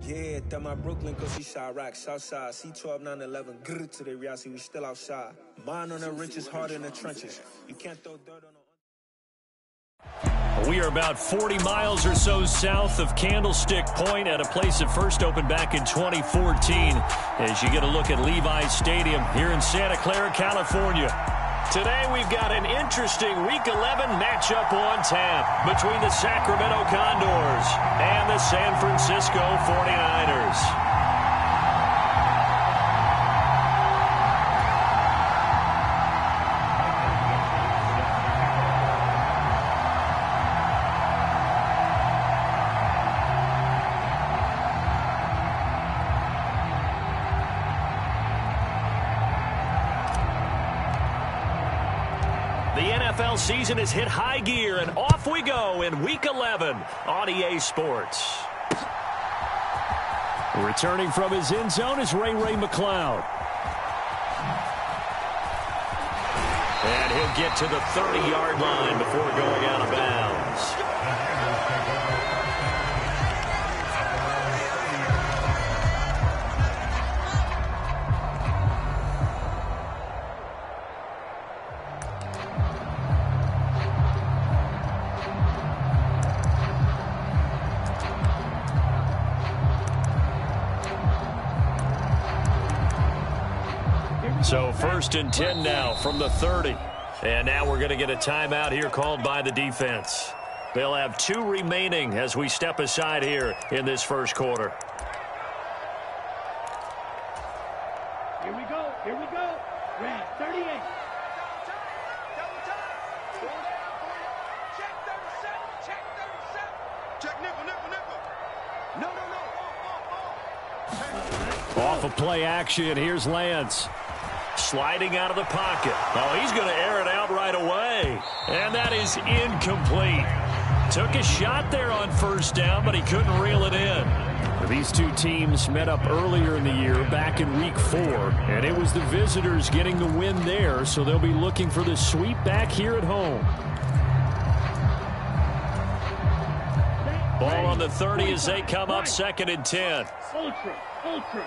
Yeah, that my Brooklyn, cause she shot rock, Southside, C12, 911, grrr to the reality, we still outside. Mine on the richest, heart in the trenches. You can't throw dirt on We are about 40 miles or so south of Candlestick Point at a place that first opened back in 2014 as you get a look at Levi's Stadium here in Santa Clara, California. Today we've got an interesting Week 11 matchup on tap between the Sacramento Condors and the San Francisco 49ers. The NFL season has hit high gear, and off we go in Week 11 on EA Sports. Returning from his end zone is Ray McCloud. And he'll get to the 30-yard line before going out of bounds. So 1st and 10 now from the 30. And now we're going to get a timeout here called by the defense. They'll have 2 remaining as we step aside here in this first quarter. Here we go. Red 38. Check nickel. No. Off of play action, here's Lance. Sliding out of the pocket. Oh, he's going to air it out right away. And that is incomplete. Took a shot there on first down, but he couldn't reel it in. These two teams met up earlier in the year, back in Week 4, and it was the visitors getting the win there, so they'll be looking for the sweep back here at home. Ball on the 30 as they come up 2nd and 10. Ultra.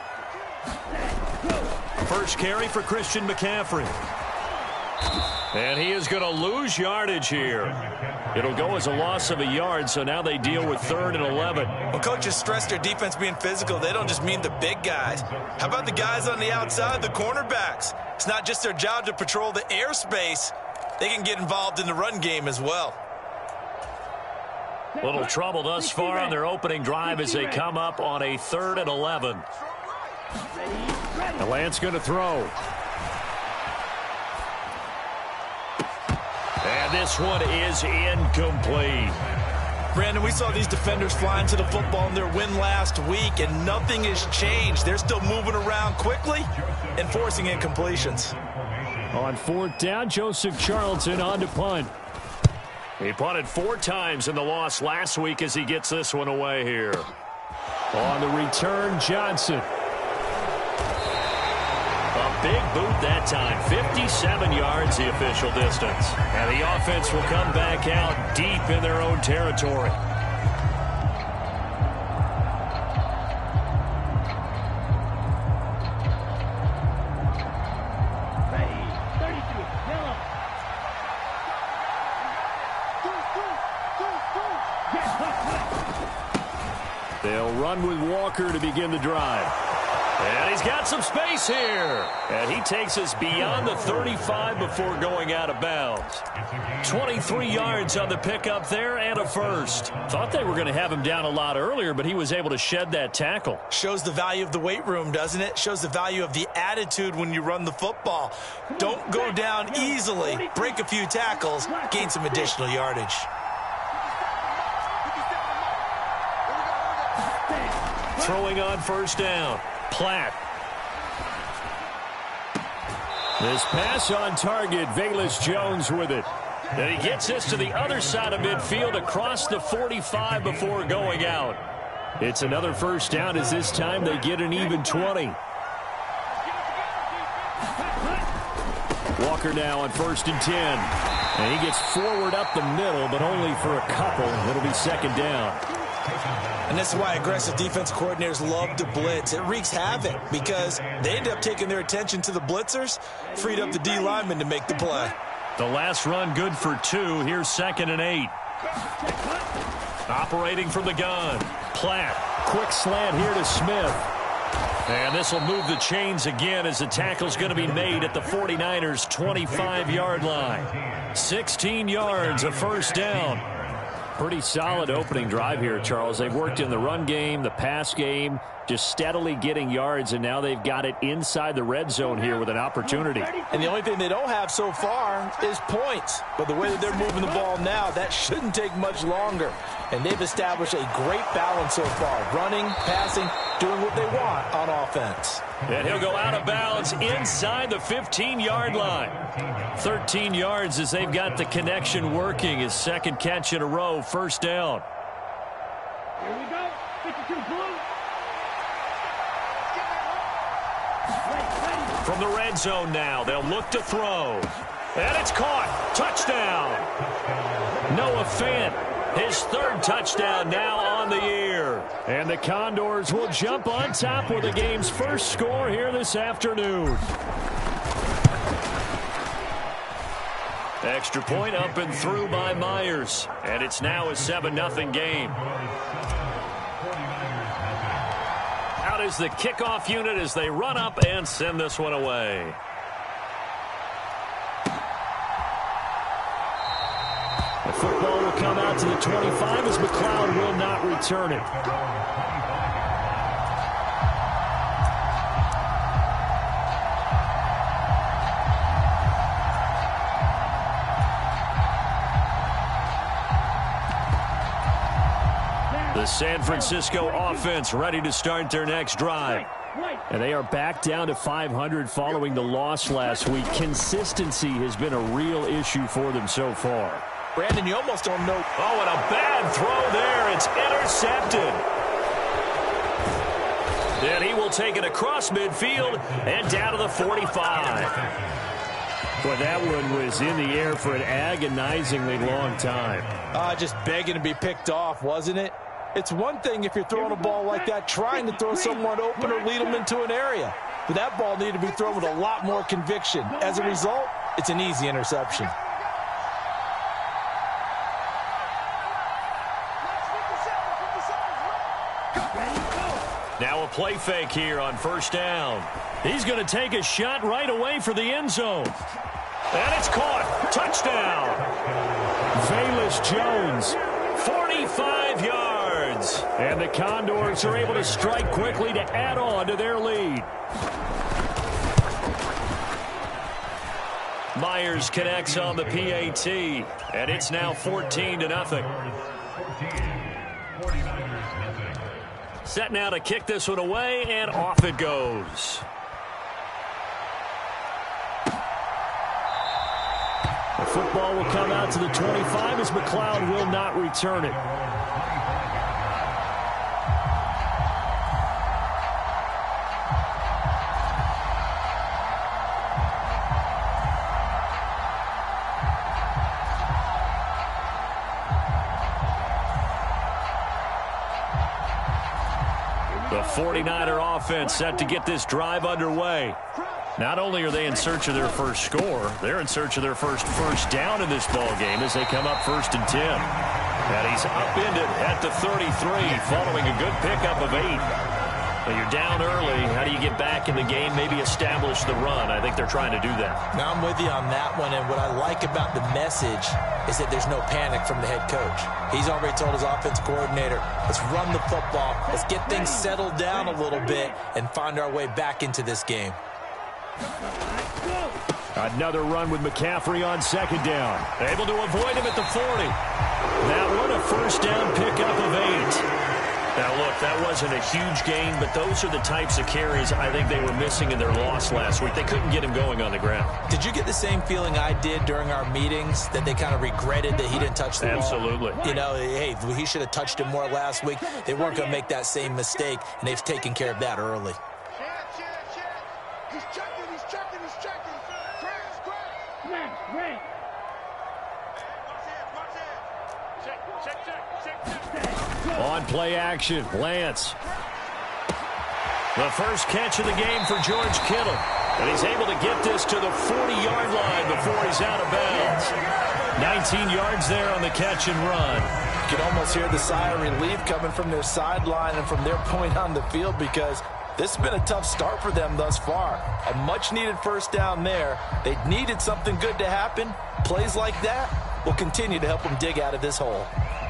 First carry for Christian McCaffrey. And he is going to lose yardage here. It'll go as a loss of a yard, so now they deal with 3rd and 11. Well, coaches stress their defense being physical. They don't just mean the big guys. How about the guys on the outside, the cornerbacks? It's not just their job to patrol the airspace. They can get involved in the run game as well. Little trouble thus far on their opening drive as they come up on a 3rd and 11. The Lance going to throw. And this one is incomplete. Brandon, we saw these defenders flying to the football in their win last week, and nothing has changed. They're still moving around quickly and forcing incompletions. On 4th down, Joseph Charlton on to punt. He punted 4 times in the loss last week as he gets this one away here. On the return, Johnson. A big boot that time. 57 yards the official distance. And the offense will come back out deep in their own territory. They'll run with Walker to begin the drive. And he's got some space here. And he takes us beyond the 35 before going out of bounds. 23 yards on the pickup there and a first. Thought they were going to have him down a lot earlier, but he was able to shed that tackle. Shows the value of the weight room, doesn't it? Shows the value of the attitude when you run the football. Don't go down easily. Break a few tackles. Gain some additional yardage. Throwing on first down. Platt. This pass on target. Velus Jones with it. And he gets this to the other side of midfield across the 45 before going out. It's another first down as this time they get an even 20. Walker now on 1st and 10. And he gets forward up the middle, but only for a couple. It'll be 2nd down. And that's why aggressive defense coordinators love to blitz. It wreaks havoc because they end up taking their attention to the blitzers, freed up the D lineman to make the play. The last run good for 2. Here's 2nd and 8. Operating from the gun. Platt. Quick slant here to Smith. And this will move the chains again as the tackle's going to be made at the 49ers' 25-yard line. 16 yards, a first down. Pretty solid opening drive here, Charles. They've worked in the run game, the pass game, just steadily getting yards, and now they've got it inside the red zone here with an opportunity. And the only thing they don't have so far is points. But the way that they're moving the ball now, that shouldn't take much longer. And they've established a great balance so far, running, passing, doing what they want on offense. And he'll go out of bounds inside the 15-yard line. 13 yards as they've got the connection working. His second catch in a row, first down. Here we go. 52 blue. From the red zone now, they'll look to throw. And it's caught. Touchdown. Noah Fant, his 3rd touchdown now on the year. And the Condors will jump on top with the game's first score here this afternoon. Extra point up and through by Myers. And it's now a 7-0 game. Out is the kickoff unit as they run up and send this one away. The football will come out to the 25 as McLeod will not return it. The San Francisco offense ready to start their next drive. And they are back down to 500 following the loss last week. Consistency has been a real issue for them so far. Brandon, you almost don't know. Oh, and a bad throw there. It's intercepted. And he will take it across midfield and down to the 45. Boy, that one was in the air for an agonizingly long time. Just begging to be picked off, wasn't it? It's one thing if you're throwing a ball like that, trying to throw someone open or lead them into an area. But that ball needed to be thrown with a lot more conviction. As a result, it's an easy interception. Now a play fake here on first down. He's going to take a shot right away for the end zone. And it's caught. Touchdown. Velus Jones, 45 yards. And the Condors are able to strike quickly to add on to their lead. Myers connects on the PAT. And it's now 14-0. Set now to kick this one away, and off it goes. The football will come out to the 25 as McLeod will not return it. The 49er offense set to get this drive underway. Not only are they in search of their first score, they're in search of their first down in this ball game as they come up 1st and 10. And he's upended at the 33 following a good pickup of 8. Now you're down early. How do you get back in the game, maybe establish the run? I think they're trying to do that. Now I'm with you on that one, and what I like about the message is that there's no panic from the head coach. He's already told his offensive coordinator, let's run the football, let's get things settled down a little bit and find our way back into this game. Another run with McCaffrey on 2nd down. Able to avoid him at the 40. That one a first down pickup of 8. Now, look, that wasn't a huge gain, but those are the types of carries I think they were missing in their loss last week. They couldn't get him going on the ground. Did you get the same feeling I did during our meetings, that they kind of regretted that he didn't touch the ball? Absolutely. You know, hey, he should have touched it more last week. They weren't going to make that same mistake, and they've taken care of that early. He's checking. Crash. Red. Watch it. On play action, Lance. The first catch of the game for George Kittle. And he's able to get this to the 40-yard line before he's out of bounds. 19 yards there on the catch and run. You can almost hear the sigh of relief coming from their sideline and from their point on the field, because this has been a tough start for them thus far. A much-needed first down there. They needed something good to happen. Plays like that will continue to help them dig out of this hole.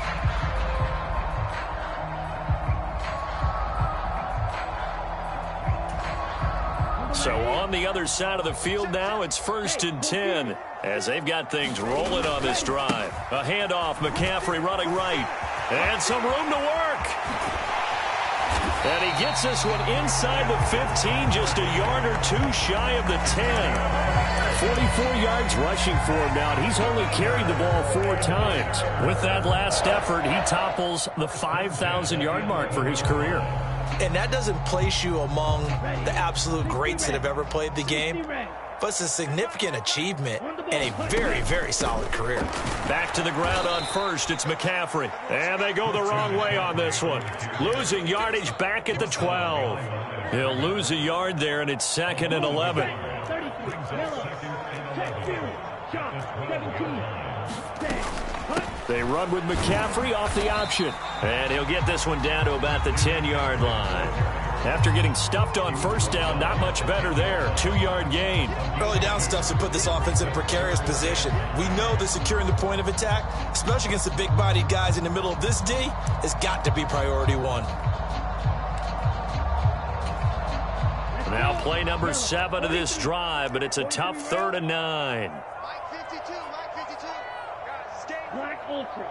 So on the other side of the field now, it's 1st and 10 as they've got things rolling on this drive. A handoff, McCaffrey running right, and some room to work. And he gets this one inside the 15, just a yard or two shy of the 10. 44 yards rushing for him now. He's only carried the ball 4 times. With that last effort, he topples the 5,000-yard mark for his career. And that doesn't place you among the absolute greats that have ever played the game, but it's a significant achievement and a very, very solid career. Back to the ground on first, it's McCaffrey. And they go the wrong way on this one. Losing yardage back at the 12. He'll lose a yard there, and it's 2nd and 11. They run with McCaffrey off the option. And he'll get this one down to about the 10-yard line. After getting stuffed on first down, not much better there. 2-yard gain. Early down stuffs to put this offense in a precarious position. We know that securing the point of attack, especially against the big-bodied guys in the middle of this D, has got to be priority one. Now play number 7 of this drive, but it's a tough 3rd and 9. Black Ultra.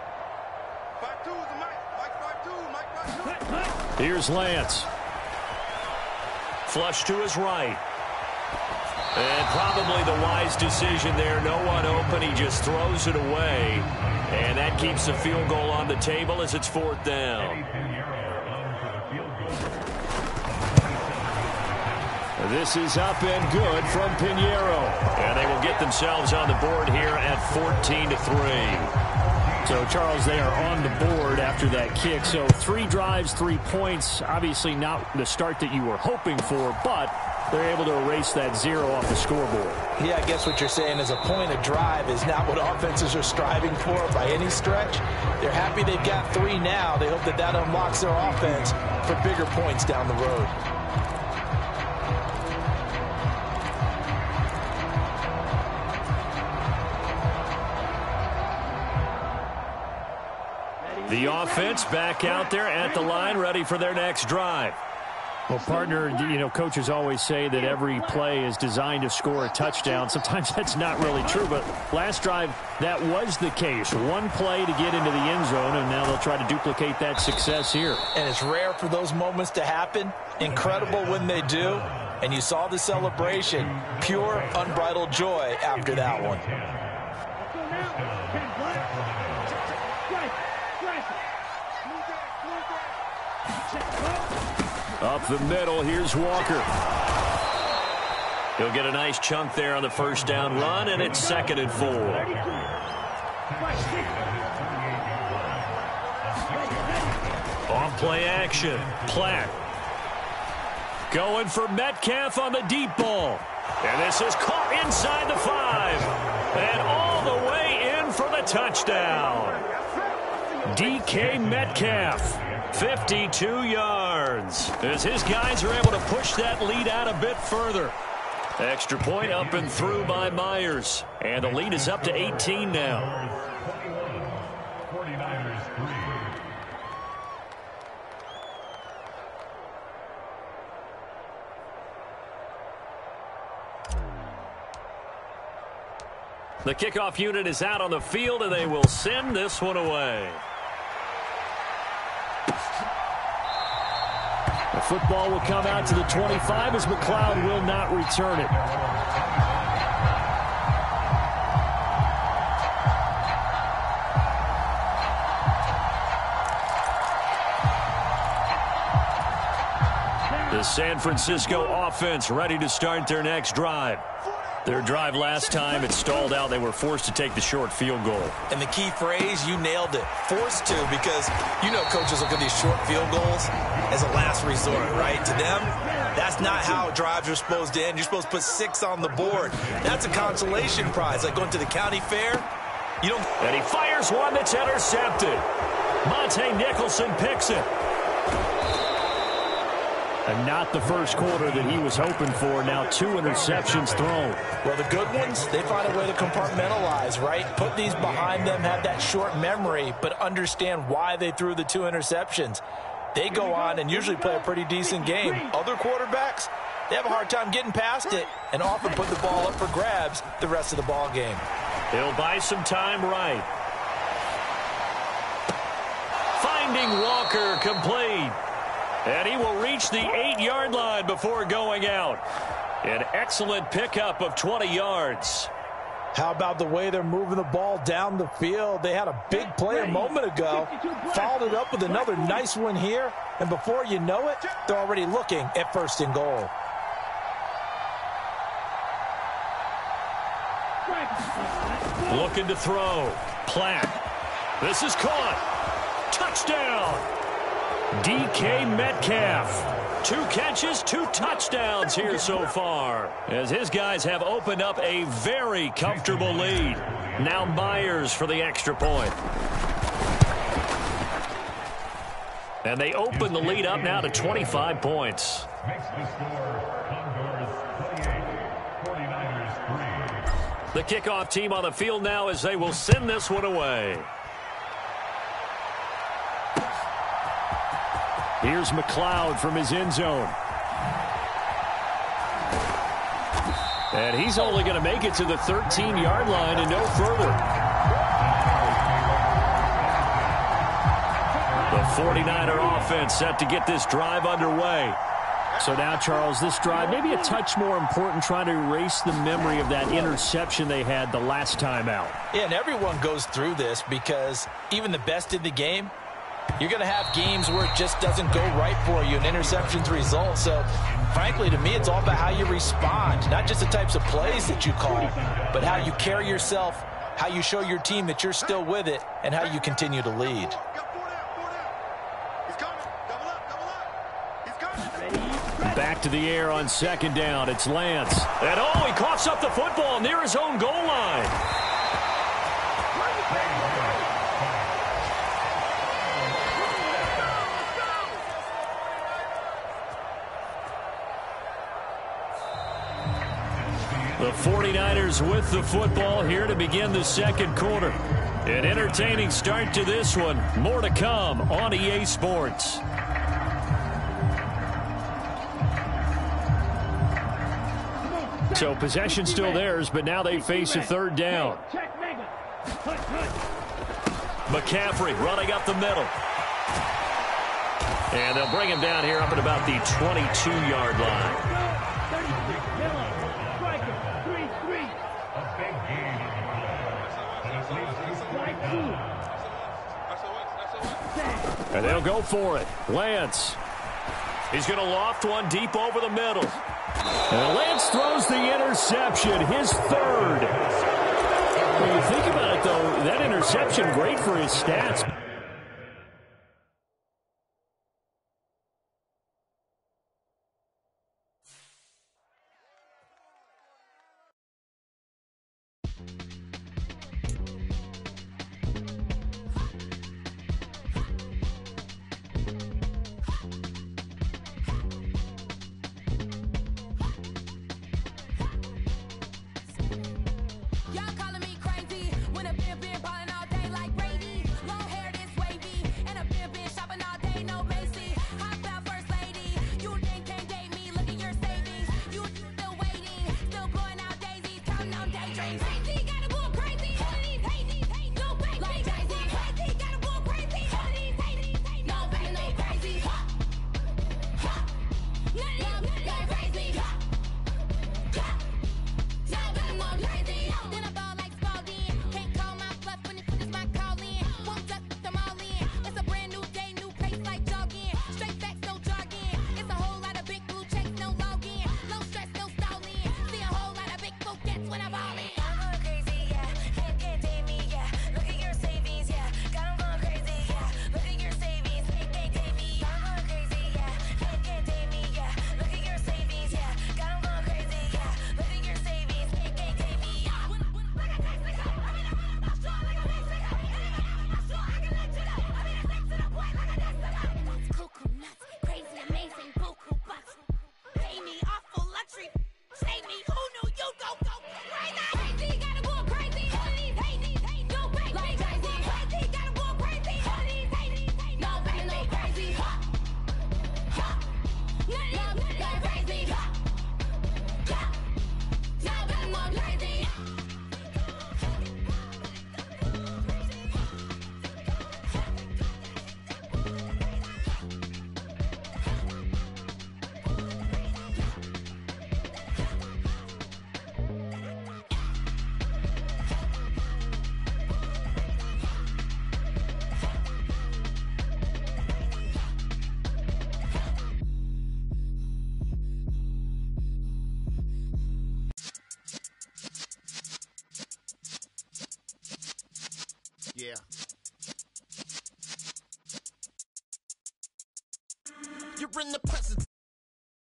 Here's Lance. Flush to his right. And probably the wise decision there. No one open. He just throws it away. And that keeps the field goal on the table as it's 4th down. This is up and good from Pinheiro. And they will get themselves on the board here at 14-3. So, Charles, they are on the board after that kick. So 3 drives, 3 points. Obviously not the start that you were hoping for, but they're able to erase that 0 off the scoreboard. Yeah, I guess what you're saying is a point a drive is not what offenses are striving for by any stretch. They're happy they've got 3 now. They hope that that unlocks their offense for bigger points down the road. The offense back out there at the line, ready for their next drive. Well, partner, you know, coaches always say that every play is designed to score a touchdown. Sometimes that's not really true, but last drive, that was the case. 1 play to get into the end zone, and now they'll try to duplicate that success here. And it's rare for those moments to happen. Incredible when they do. And you saw the celebration. Pure, unbridled joy after that one. Up the middle, here's Walker. He'll get a nice chunk there on the first down run, and it's 2nd and 4. On play action, Platt. Going for Metcalf on the deep ball. And this is caught inside the 5. And all the way in for the touchdown. DK Metcalf. 52 yards as his guys are able to push that lead out a bit further. Extra point up and through by Myers. And the lead is up to 18 now. The kickoff unit is out on the field, and they will send this one away. The football will come out to the 25 as McLeod will not return it. The San Francisco offense ready to start their next drive. Their drive last time, it stalled out. They were forced to take the short field goal. And the key phrase, you nailed it. Forced to, because you know coaches look at these short field goals as a last resort, right? To them, that's not how drives are supposed to end. You're supposed to put 6 on the board. That's a consolation prize, like going to the county fair. You don't. And he fires one that's intercepted. Monte Nicholson picks it. And not the first quarter that he was hoping for. Now 2 interceptions thrown. Well, the good ones, they find a way to compartmentalize, right? Put these behind them, have that short memory, but understand why they threw the 2 interceptions. They go on and usually play a pretty decent game. Other quarterbacks, they have a hard time getting past it and often put the ball up for grabs the rest of the ball game. He'll buy some time right. Finding Walker complete. And he will reach the 8-yard line before going out. An excellent pickup of 20 yards. How about the way they're moving the ball down the field? They had a big play a moment ago, followed it up with another nice one here, and before you know it, they're already looking at 1st and goal. Looking to throw. Platt. This is caught. Touchdown. DK Metcalf. 2 catches, 2 touchdowns here so far, as his guys have opened up a very comfortable lead. Now Myers for the extra point. And they open the lead up now to 25 points. The kickoff team on the field now as they will send this one away. Here's McLeod from his end zone. And he's only going to make it to the 13-yard line and no further. The 49er offense set to get this drive underway. So now, Charles, this drive maybe a touch more important, trying to erase the memory of that interception they had the last time out. Yeah, and everyone goes through this because even the best in the game, you're going to have games where it just doesn't go right for you, and interceptions result. So, frankly, to me, it's all about how you respond, not just the types of plays that you call, but how you carry yourself, how you show your team that you're still with it, and how you continue to lead. Back to the air on 2nd down. It's Lance. And, oh, he coughs up the football near his own goal line. The 49ers with the football here to begin the 2nd quarter. An entertaining start to this one. More to come on EA Sports. So possession still theirs, but now they face a 3rd down. McCaffrey running up the middle. And they'll bring him down here up at about the 22-yard line. And they'll go for it. Lance. He's going to loft one deep over the middle. And Lance throws the interception, his 3rd. When you think about it, though, that interception, great for his stats. Y'all calling me crazy when I've been balling all day like Brady. Long hair, this in the presence.